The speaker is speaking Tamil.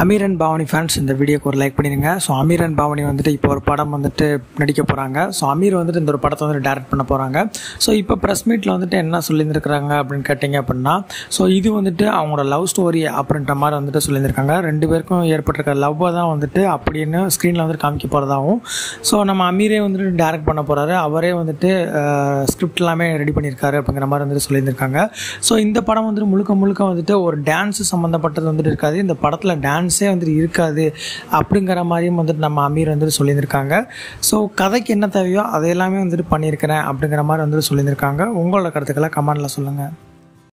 அமீர் அண்ட் பாவனி ஃபேன்ஸ் இந்த வீடியோக்கு ஒரு லைக் பண்ணிடுங்க. ஸோ அமீர் அண்ட் பாவனி வந்துட்டு இப்போ ஒரு படம் வந்துட்டு நடிக்க போகிறாங்க. ஸோ அமீர் வந்துட்டு இந்த ஒரு படத்தை வந்துட்டு டைரக்ட் பண்ண போகிறாங்க. ஸோ இப்போ ப்ரெஸ் மீட்டில் வந்துட்டு என்ன சொல்லியிருந்துருக்காங்க அப்படின்னு கேட்டிங்க அப்படின்னா, ஸோ இது வந்துட்டு அவங்களோட லவ் ஸ்டோரி அப்படின்ற மாதிரி வந்துட்டு சொல்லியிருந்திருக்காங்க. ரெண்டு பேருக்கும் ஏற்பட்டிருக்க லவ்வை தான் வந்துட்டு அப்படின்னு ஸ்க்ரீனில் வந்துட்டு காமிக்க போகிறதாகவும், ஸோ நம்ம அமீரே வந்துட்டு டைரக்ட் பண்ண போகிறாரு, அவரே வந்துட்டு ஸ்கிரிப்ட் எல்லாமே ரெடி பண்ணியிருக்காரு அப்படிங்கிற மாதிரி வந்துட்டு சொல்லியிருந்திருக்காங்க. ஸோ இந்த படம் வந்துட்டு முழுக்க முழுக்க வந்துட்டு ஒரு டான்ஸு சம்மந்தப்பட்டது வந்துட்டு இருக்காது. இந்த படத்தில் டான்ஸே வந்துட்டு இருக்காது அப்படிங்கிற மாதிரியும் வந்துட்டு நம்ம அமீர் வந்துட்டு சொல்லியிருந்திருக்காங்க. ஸோ கதைக்கு என்ன தேவையோ அதையெல்லாமே வந்துட்டு பண்ணியிருக்கிறேன் அப்படிங்கிற மாதிரி வந்துட்டு சொல்லியிருந்திருக்காங்க. உங்களோட கருத்துக்களை கமெண்டில் சொல்லுங்கள்.